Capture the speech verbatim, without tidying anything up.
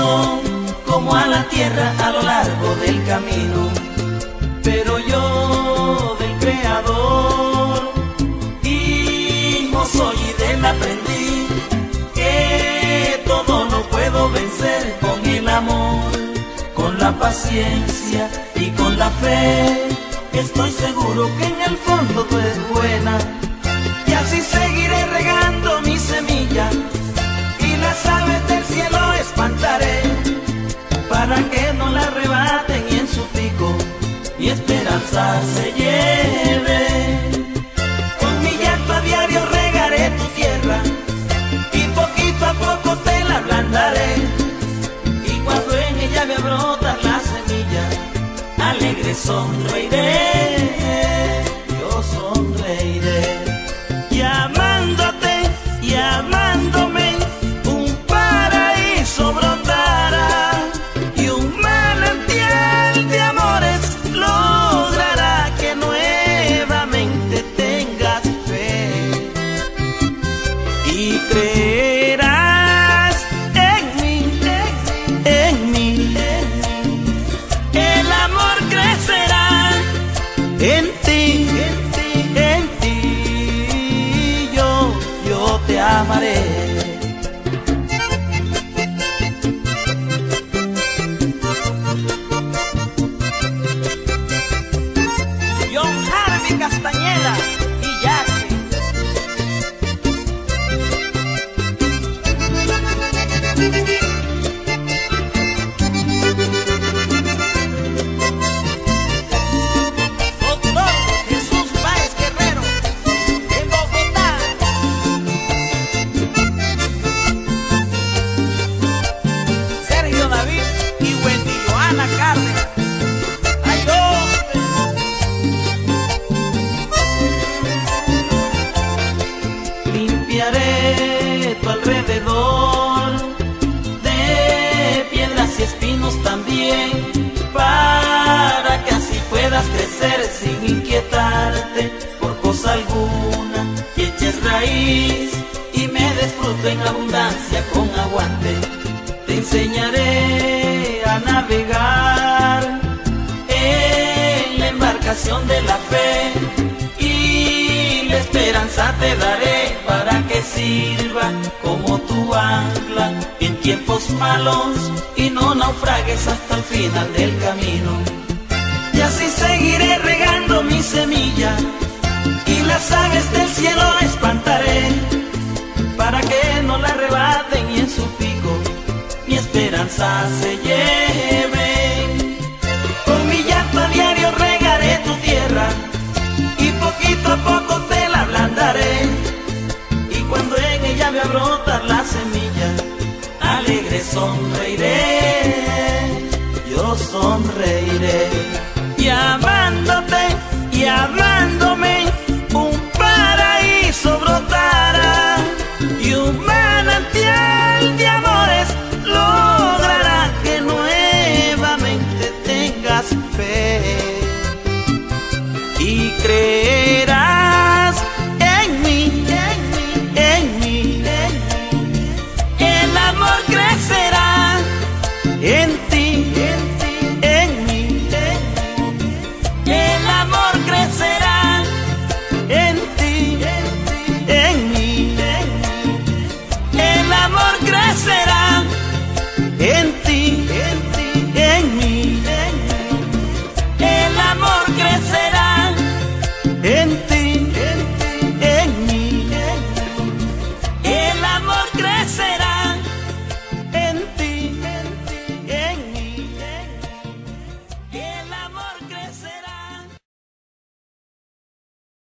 bendición como a la tierra a lo largo del camino. Pero yo del Creador, hijo soy y de él aprendí que todo lo puedo vencer con el amor, con la paciencia y con la fe. Estoy seguro que en el fondo tú eres buena, y así seguiré regando mi semilla y las aves del cielo espantaré, para que no la arrebaten y en su pico mi esperanza se lleve. Con mi llanto a diario regaré tu tierra y poquito a poco te la ablandaré, y cuando en ella me brotas la semilla, alegre sonreiré, yo sonreiré. Y amándote y amándome, un paraíso brotará, y un manantial de amores logrará que nuevamente tengas fe y creerás en mí, en mí. El amor crecerá en ti, en ti, yo, yo te amaré. John Harvey Castañeda y Jackie. Doctor Jesús Páez Guerrero en Bogotá. Sergio David y Wendy Joana Cárdenas. ¡Ay, hombre! Limpiaré tu alrededor de piedras y espinos también, para que así puedas crecer sin inquietarte por cosa alguna, y eches raíz y me des fruto en abundancia con aguante. Te enseñaré a navegar en la embarcación de la fe, y la esperanza te daré para que sirva como tu ancla en tiempos malos y no naufragues hasta el final del camino. Y así seguiré regando mi semilla y las aves del cielo espantaré, para que no la arrebaten y en su pico mi esperanza se lleve. Con mi llanto a diario regaré tu tierra y poquito a poco te la ablandaré, y cuando en ella me brotar la semilla, alegre sonreiré, yo sonreiré. Y amándote y amándome, un paraíso brotará, y un manantial de amores logrará que nuevamente tengas fe y creerás en mí, en mí, en mí. El amor crece